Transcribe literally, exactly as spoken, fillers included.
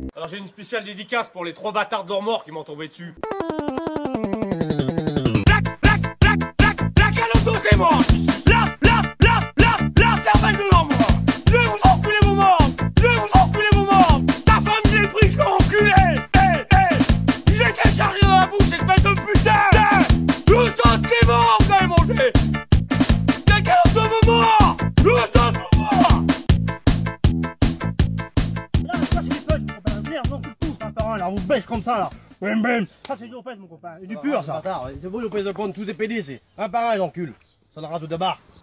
Alors j'ai une spéciale dédicace pour les trois bâtards d'Ormor qui m'ont tombé dessus. Black, black, black, black, black, Alonso, c'est moi. La, la, la, la, la cervelle de l'Ormor. Je vais vous enculer vos morts. Je vais vous enculer vos morts. Ta femme, j'ai pris, je l'ai enculé. Hé, hé, j'étais chargé dans la bouche, espèce de putain. Nous sommes les morts, vous allez manger. Black Alonso, vos morts. Nous sommes vos morts. Là, ça c'est du fun, mon copain. Merde, non, tout tous, un par un, là, on vous baisse comme ça, là. Bim, bim. Ça c'est du opèse, mon copain. Et du pur, ça. C'est beau, le pèse de compte, tous des pédés, c'est un par un, ils enculent. Ça leur rajoute de barre.